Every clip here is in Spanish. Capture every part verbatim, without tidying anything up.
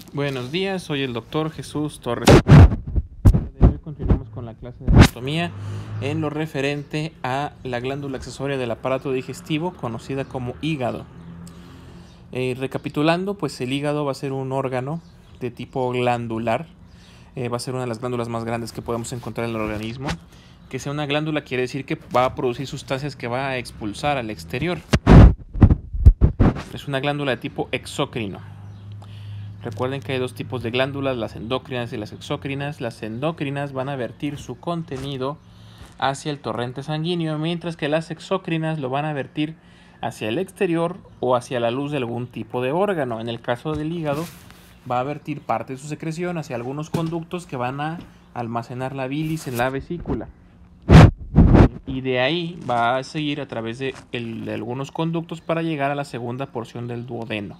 Buenos días, soy el doctor Jesús Torres. Hoy continuamos con la clase de anatomía en lo referente a la glándula accesoria del aparato digestivo, conocida como hígado. Eh, recapitulando, pues el hígado va a ser un órgano de tipo glandular. Eh, va a ser una de las glándulas más grandes que podemos encontrar en el organismo. Que sea una glándula quiere decir que va a producir sustancias que va a expulsar al exterior. Es una glándula de tipo exócrino. Recuerden que hay dos tipos de glándulas, las endócrinas y las exócrinas. Las endócrinas van a vertir su contenido hacia el torrente sanguíneo, mientras que las exócrinas lo van a vertir hacia el exterior o hacia la luz de algún tipo de órgano. En el caso del hígado, va a vertir parte de su secreción hacia algunos conductos que van a almacenar la bilis en la vesícula. Y de ahí va a seguir a través de, el, de algunos conductos para llegar a la segunda porción del duodeno.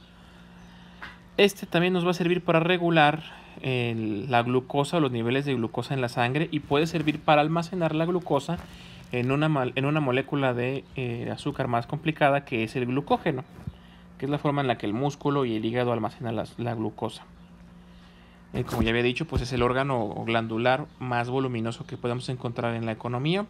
Este también nos va a servir para regular el, la glucosa o los niveles de glucosa en la sangre, y puede servir para almacenar la glucosa en una, en una molécula de eh, azúcar más complicada, que es el glucógeno, que es la forma en la que el músculo y el hígado almacenan la, la glucosa. Eh, como ya había dicho, pues es el órgano glandular más voluminoso que podemos encontrar en la economía.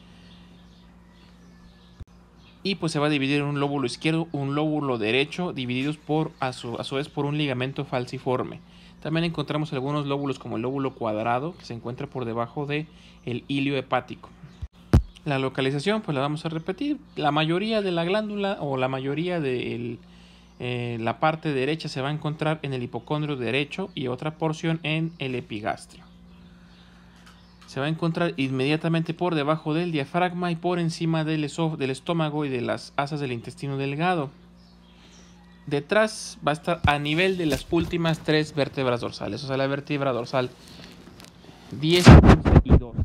Y pues se va a dividir en un lóbulo izquierdo, un lóbulo derecho, divididos por a su, a su vez por un ligamento falciforme. También encontramos algunos lóbulos como el lóbulo cuadrado, que se encuentra por debajo del hilio hepático. La localización, pues la vamos a repetir. La mayoría de la glándula o la mayoría de eh, la parte derecha se va a encontrar en el hipocondrio derecho y otra porción en el epigastrio. Se va a encontrar inmediatamente por debajo del diafragma y por encima del, del estómago y de las asas del intestino delgado. Detrás va a estar a nivel de las últimas tres vértebras dorsales, o sea, la vértebra dorsal diez, once y doce.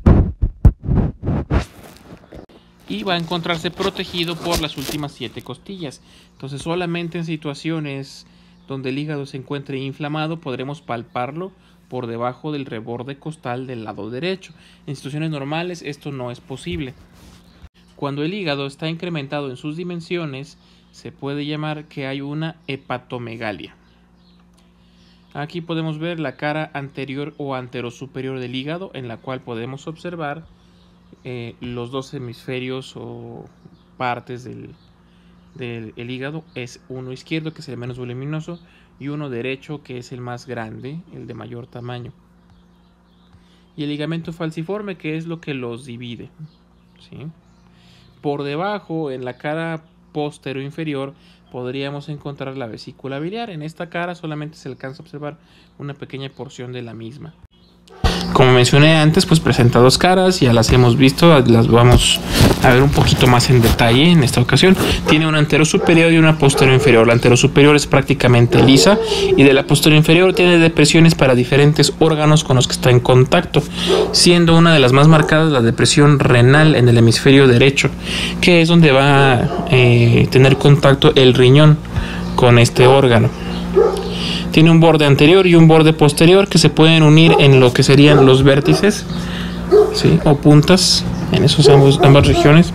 Y va a encontrarse protegido por las últimas siete costillas. Entonces, solamente en situaciones donde el hígado se encuentre inflamado podremos palparlo por debajo del reborde costal del lado derecho. En situaciones normales esto no es posible. Cuando el hígado está incrementado en sus dimensiones, se puede llamar que hay una hepatomegalia. Aquí podemos ver la cara anterior o anterosuperior del hígado, en la cual podemos observar eh, los dos hemisferios o partes del, del el hígado. Es uno izquierdo, que es el menos voluminoso, y uno derecho, que es el más grande, el de mayor tamaño. Y el ligamento falciforme, que es lo que los divide, ¿sí? Por debajo, en la cara postero inferior, podríamos encontrar la vesícula biliar. En esta cara solamente se alcanza a observar una pequeña porción de la misma. Como mencioné antes, pues presenta dos caras, ya las hemos visto, las vamos a ver un poquito más en detalle en esta ocasión. Tiene una anterosuperior y una posterior inferior. La anterosuperior es prácticamente lisa, y de la posterior inferior tiene depresiones para diferentes órganos con los que está en contacto, siendo una de las más marcadas la depresión renal en el hemisferio derecho, que es donde va a eh, tener contacto el riñón con este órgano. Tiene un borde anterior y un borde posterior que se pueden unir en lo que serían los vértices, ¿sí? O puntas en esos ambos, ambas regiones.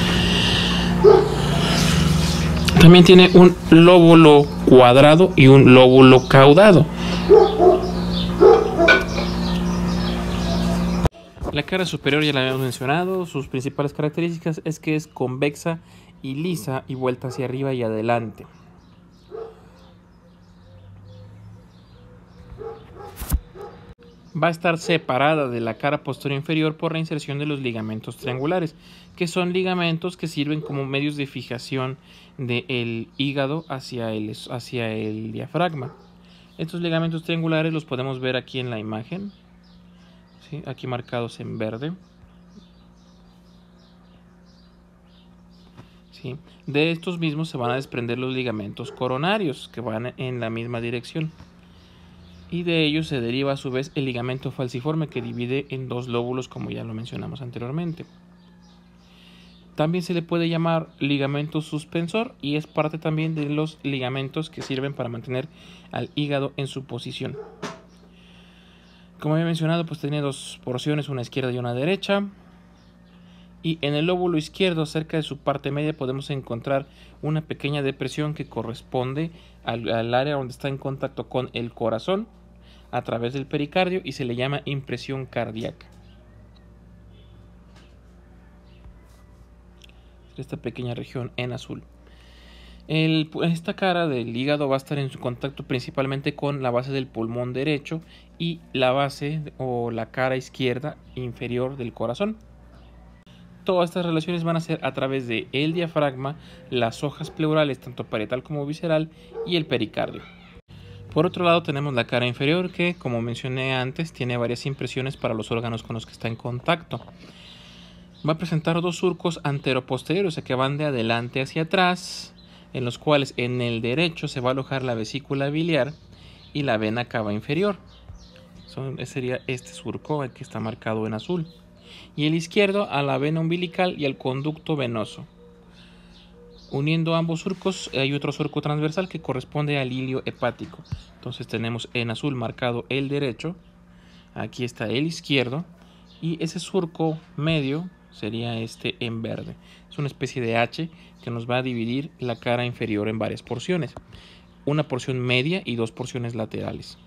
También tiene un lóbulo cuadrado y un lóbulo caudado. La cara superior ya la habíamos mencionado. Sus principales características es que es convexa y lisa y vuelta hacia arriba y adelante. Va a estar separada de la cara posterior inferior por la inserción de los ligamentos triangulares, que son ligamentos que sirven como medios de fijación del hígado hacia el, hacia el diafragma. Estos ligamentos triangulares los podemos ver aquí en la imagen, ¿sí? Aquí marcados en verde. ¿Sí? De estos mismos se van a desprender los ligamentos coronarios, que van en la misma dirección. Y de ellos se deriva a su vez el ligamento falciforme, que divide en dos lóbulos, como ya lo mencionamos anteriormente. También se le puede llamar ligamento suspensor, y es parte también de los ligamentos que sirven para mantener al hígado en su posición. Como había mencionado, pues tiene dos porciones, una izquierda y una derecha. Y en el lóbulo izquierdo, cerca de su parte media, podemos encontrar una pequeña depresión que corresponde al, al área donde está en contacto con el corazón a través del pericardio y se le llama impresión cardíaca. Esta pequeña región en azul. El, esta cara del hígado va a estar en su contacto principalmente con la base del pulmón derecho y la base o la cara izquierda inferior del corazón. Todas estas relaciones van a ser a través de el diafragma, las hojas pleurales, tanto parietal como visceral, y el pericardio. Por otro lado tenemos la cara inferior que, como mencioné antes, tiene varias impresiones para los órganos con los que está en contacto. Va a presentar dos surcos anteroposteriores, o sea que van de adelante hacia atrás, en los cuales en el derecho se va a alojar la vesícula biliar y la vena cava inferior. Son, sería este surco el que está marcado en azul. Y el izquierdo a la vena umbilical y al conducto venoso. Uniendo ambos surcos hay otro surco transversal que corresponde al hilio hepático. Entonces tenemos en azul marcado el derecho, aquí está el izquierdo y ese surco medio sería este en verde. Es una especie de H que nos va a dividir la cara inferior en varias porciones. Una porción media y dos porciones laterales.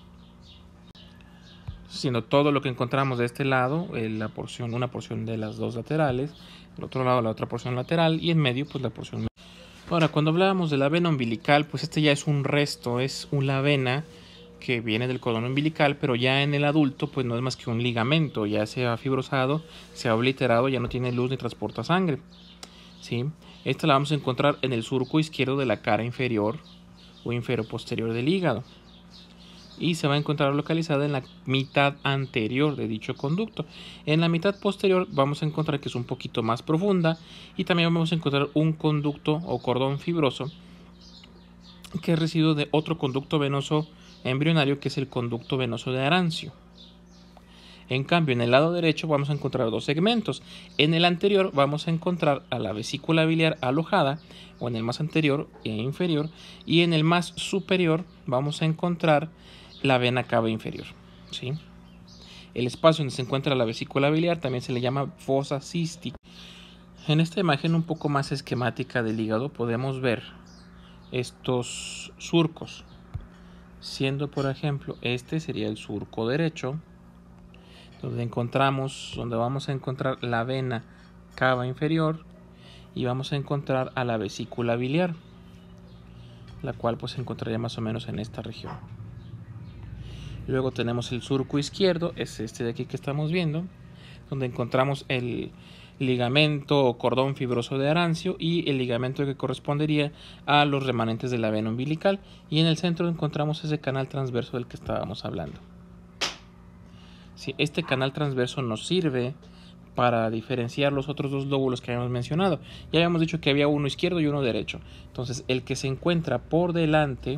Siendo todo lo que encontramos de este lado, eh, la porción, una porción de las dos laterales, del otro lado la otra porción lateral y en medio pues la porción. Ahora, cuando hablábamos de la vena umbilical, pues este ya es un resto, es una vena que viene del cordón umbilical, pero ya en el adulto pues no es más que un ligamento, ya se ha fibrosado, se ha obliterado, ya no tiene luz ni transporta sangre. ¿Sí? Esta la vamos a encontrar en el surco izquierdo de la cara inferior o inferoposterior del hígado. Y se va a encontrar localizada en la mitad anterior de dicho conducto. En la mitad posterior vamos a encontrar que es un poquito más profunda y también vamos a encontrar un conducto o cordón fibroso que es residuo de otro conducto venoso embrionario que es el conducto venoso de Arancio. En cambio, en el lado derecho vamos a encontrar dos segmentos. En el anterior vamos a encontrar a la vesícula biliar alojada, o en el más anterior e inferior, y en el más superior vamos a encontrar la vena cava inferior. ¿Sí? El espacio donde se encuentra la vesícula biliar también se le llama fosa cística. En esta imagen un poco más esquemática del hígado podemos ver estos surcos, siendo por ejemplo este sería el surco derecho, donde encontramos, donde vamos a encontrar la vena cava inferior y vamos a encontrar a la vesícula biliar, la cual pues se encontraría más o menos en esta región. Luego tenemos el surco izquierdo, es este de aquí que estamos viendo, donde encontramos el ligamento o cordón fibroso de Arancio y el ligamento que correspondería a los remanentes de la vena umbilical, y en el centro encontramos ese canal transverso del que estábamos hablando. Sí, este canal transverso nos sirve para diferenciar los otros dos lóbulos que habíamos mencionado. Ya habíamos dicho que había uno izquierdo y uno derecho. Entonces el que se encuentra por delante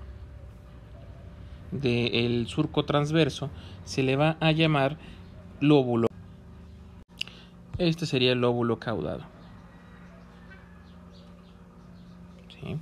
del surco transverso se le va a llamar lóbulo. Este sería el lóbulo caudado. ¿Sí?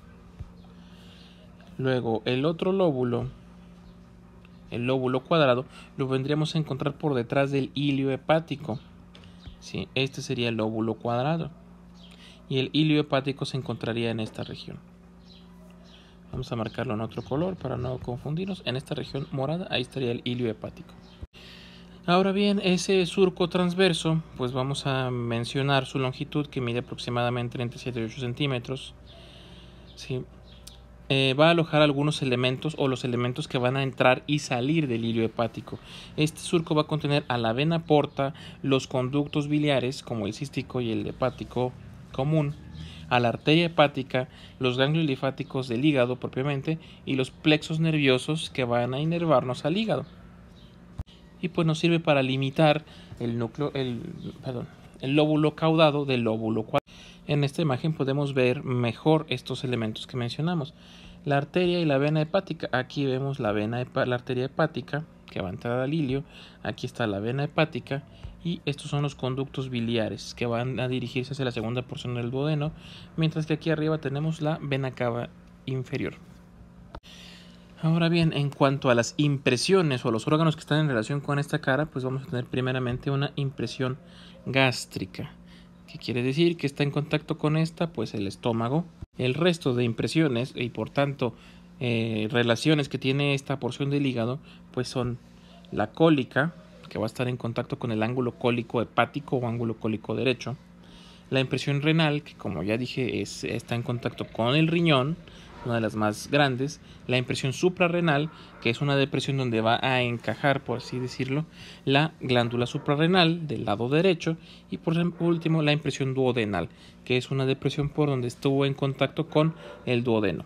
Luego el otro lóbulo, el lóbulo cuadrado, lo vendríamos a encontrar por detrás del hilio hepático. ¿Sí? Este sería el lóbulo cuadrado. Y el hilio hepático se encontraría en esta región. Vamos a marcarlo en otro color para no confundirnos. En esta región morada, ahí estaría el hilio hepático. Ahora bien, ese surco transverso, pues vamos a mencionar su longitud, que mide aproximadamente entre siete y ocho centímetros. ¿Sí? Eh, va a alojar algunos elementos o los elementos que van a entrar y salir del hilio hepático. Este surco va a contener a la vena porta, los conductos biliares como el cístico y el hepático común, a la arteria hepática, los ganglios linfáticos del hígado propiamente y los plexos nerviosos que van a inervarnos al hígado. Y pues nos sirve para limitar el núcleo, el, perdón, el lóbulo caudado del lóbulo cuadrado. En esta imagen podemos ver mejor estos elementos que mencionamos. La arteria y la vena hepática. Aquí vemos la, vena, la arteria hepática que va a entrar al hilio. Aquí está la vena hepática. Y estos son los conductos biliares que van a dirigirse hacia la segunda porción del duodeno. Mientras que aquí arriba tenemos la vena cava inferior. Ahora bien, en cuanto a las impresiones o a los órganos que están en relación con esta cara, pues vamos a tener primeramente una impresión gástrica. ¿Qué quiere decir? Que está en contacto con esta, pues el estómago. El resto de impresiones y por tanto eh, relaciones que tiene esta porción del hígado, pues son la cólica, que va a estar en contacto con el ángulo cólico hepático o ángulo cólico derecho. La impresión renal, que como ya dije es, está en contacto con el riñón, una de las más grandes. La impresión suprarrenal, que es una depresión donde va a encajar, por así decirlo, la glándula suprarrenal del lado derecho. Y por último, la impresión duodenal, que es una depresión por donde estuvo en contacto con el duodeno.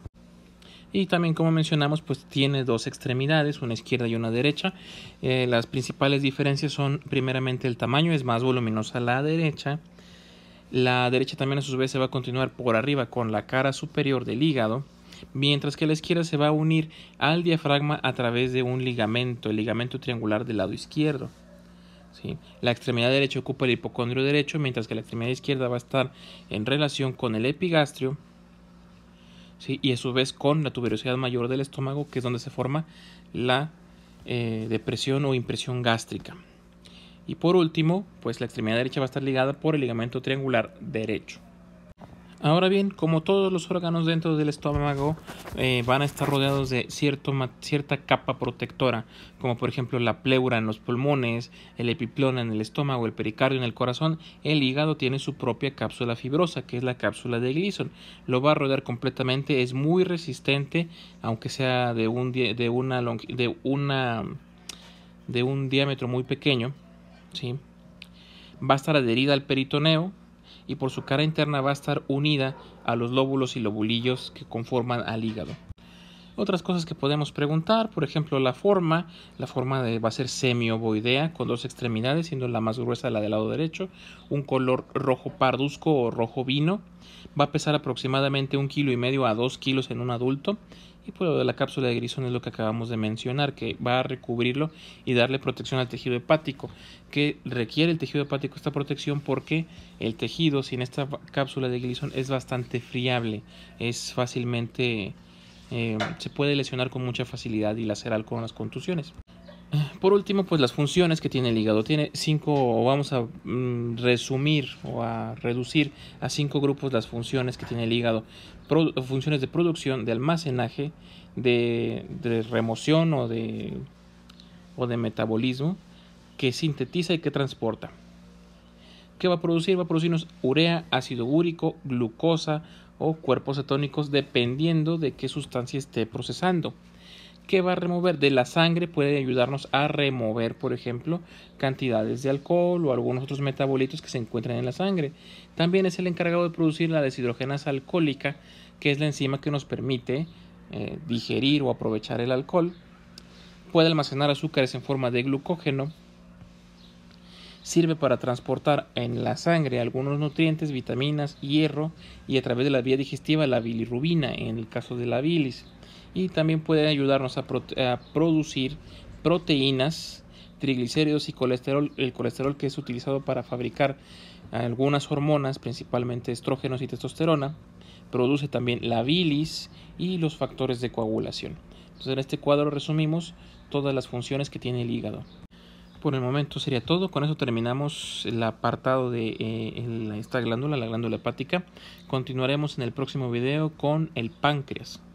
Y también, como mencionamos, pues tiene dos extremidades, una izquierda y una derecha. Eh, las principales diferencias son primeramente el tamaño, es más voluminosa la derecha. La derecha también a su vez se va a continuar por arriba con la cara superior del hígado, mientras que la izquierda se va a unir al diafragma a través de un ligamento, el ligamento triangular del lado izquierdo. ¿Sí? La extremidad derecha ocupa el hipocondrio derecho, mientras que la extremidad izquierda va a estar en relación con el epigastrio, ¿sí? Y a su vez con la tuberosidad mayor del estómago, que es donde se forma la eh, depresión o impresión gástrica. Y por último, pues la extremidad derecha va a estar ligada por el ligamento triangular derecho. Ahora bien, como todos los órganos dentro del estómago eh, van a estar rodeados de cierto, cierta capa protectora, como por ejemplo la pleura en los pulmones, el epiplón en el estómago, el pericardio en el corazón, el hígado tiene su propia cápsula fibrosa, que es la cápsula de Gleason. Lo va a rodear completamente, es muy resistente, aunque sea de un, de una, de una, de un diámetro muy pequeño, ¿sí? Va a estar adherida al peritoneo, y por su cara interna va a estar unida a los lóbulos y lobulillos que conforman al hígado. Otras cosas que podemos preguntar, por ejemplo, la forma. La forma de, va a ser semiovoidea, con dos extremidades, siendo la más gruesa la del lado derecho, un color rojo parduzco o rojo vino. Va a pesar aproximadamente un kilo y medio a dos kilos en un adulto. Y pues lo de la cápsula de Gleason es lo que acabamos de mencionar, que va a recubrirlo y darle protección al tejido hepático, que requiere el tejido hepático esta protección porque el tejido sin esta cápsula de Gleason es bastante friable, es fácilmente, eh, se puede lesionar con mucha facilidad y lacerar con las contusiones. Por último, pues las funciones que tiene el hígado. Tiene cinco, o vamos a mm, resumir o a reducir a cinco grupos las funciones que tiene el hígado. Pro, funciones de producción, de almacenaje, de, de remoción o de, o de metabolismo, que sintetiza y que transporta. ¿Qué va a producir? Va a producirnos urea, ácido úrico, glucosa o cuerpos cetónicos, dependiendo de qué sustancia esté procesando. ¿Qué va a remover? De la sangre puede ayudarnos a remover, por ejemplo, cantidades de alcohol o algunos otros metabolitos que se encuentran en la sangre. También es el encargado de producir la deshidrogenasa alcohólica, que es la enzima que nos permite eh, digerir o aprovechar el alcohol. Puede almacenar azúcares en forma de glucógeno. Sirve para transportar en la sangre algunos nutrientes, vitaminas, hierro y a través de la vía digestiva la bilirrubina en el caso de la bilis. Y también puede ayudarnos a, pro a producir proteínas, triglicéridos y colesterol, el colesterol que es utilizado para fabricar algunas hormonas, principalmente estrógenos y testosterona. Produce también la bilis y los factores de coagulación. Entonces, en este cuadro resumimos todas las funciones que tiene el hígado. Por el momento sería todo. Con eso terminamos el apartado de eh, esta glándula, la glándula hepática. Continuaremos en el próximo video con el páncreas.